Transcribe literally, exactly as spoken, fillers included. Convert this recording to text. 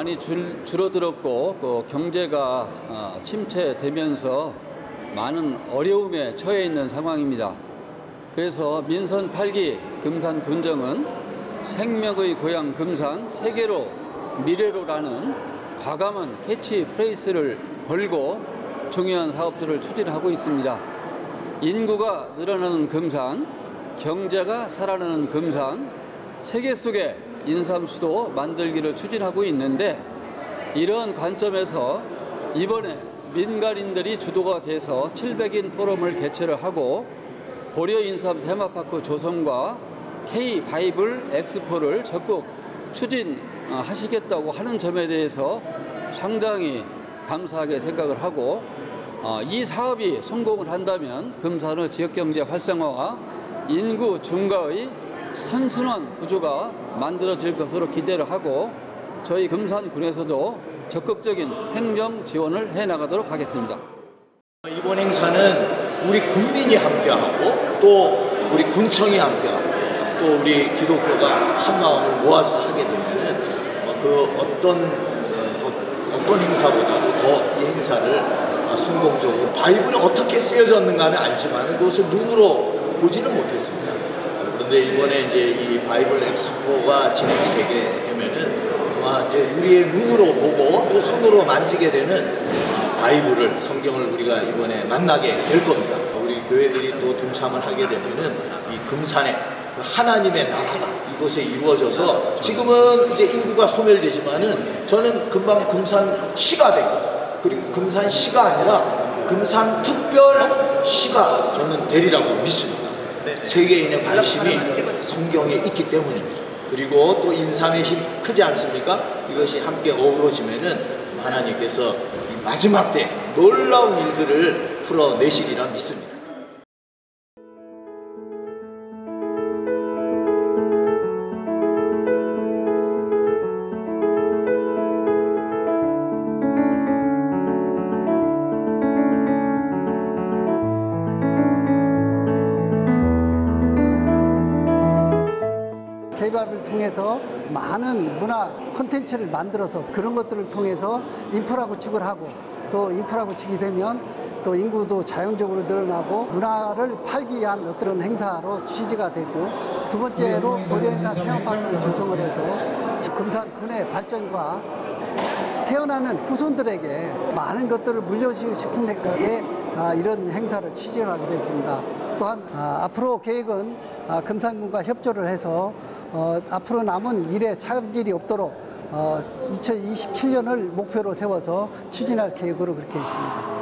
많이 줄, 줄어들었고 그 경제가 어, 침체되면서 많은 어려움에 처해 있는 상황입니다. 그래서 민선 팔 기 금산 군정은 생명의 고향 금산 세계로 미래로라는 과감한 캐치프레이즈를 걸고 중요한 사업들을 추진하고 있습니다. 인구가 늘어나는 금산, 경제가 살아나는 금산, 세계 속의 인삼수도 만들기를 추진하고 있는데, 이런 관점에서 이번에 민간인들이 주도가 돼서 칠백 인 포럼을 개최를 하고 고려인삼 테마파크 조성과 K 바이블 엑스포를 적극 추진하시겠다고 하는 점에 대해서 상당히 감사하게 생각을 하고, 이 사업이 성공을 한다면 금산의 지역경제 활성화와 인구 증가의 선순환 구조가 만들어질 것으로 기대를 하고, 저희 금산군에서도 적극적인 행정 지원을 해나가도록 하겠습니다. 이번 행사는 우리 국민이 함께하고 또 우리 군청이 함께하고 또 우리 기독교가 한마음을 모아서 하게 되면은 그 어떤 어떤 행사보다도 더 이 행사를 성공적으로, 바이블이 어떻게 쓰여졌는가는 알지만 그것을 눈으로 보지는 못했습니다. 그런데 이번에 이제 이 바이블 엑스포가 진행이 되게 되면은 아마 이제 우리의 눈으로 보고 또 손으로 만지게 되는 바이블을, 성경을 우리가 이번에 만나게 될 겁니다. 우리 교회들이 또 동참을 하게 되면은 이 금산에 하나님의 나라가 이곳에 이루어져서, 지금은 이제 인구가 소멸되지만은 저는 금방 금산시가 되고, 그리고 금산시가 아니라 금산특별시가 저는 되리라고 믿습니다. 세계인의 관심이 성경에 있기 때문입니다. 그리고 또 인삼의 힘 크지 않습니까? 이것이 함께 어우러지면은 하나님께서 이 마지막 때 놀라운 일들을 풀어내시리라 믿습니다. 케이팝을 통해서 많은 문화 콘텐츠를 만들어서 그런 것들을 통해서 인프라 구축을 하고, 또 인프라 구축이 되면 또 인구도 자연적으로 늘어나고 문화를 팔기 위한 어떤 행사로 취지가 되고, 두 번째로 고려인삼 테마파크를 조성을 해서 금산군의 발전과 태어나는 후손들에게 많은 것들을 물려주고 싶은 생각에 이런 행사를 취진하게 됐습니다. 또한 앞으로 계획은 금산군과 협조를 해서 어, 앞으로 남은 일에 차질이 없도록 어, 이천이십칠 년을 목표로 세워서 추진할 계획으로 그렇게 있습니다.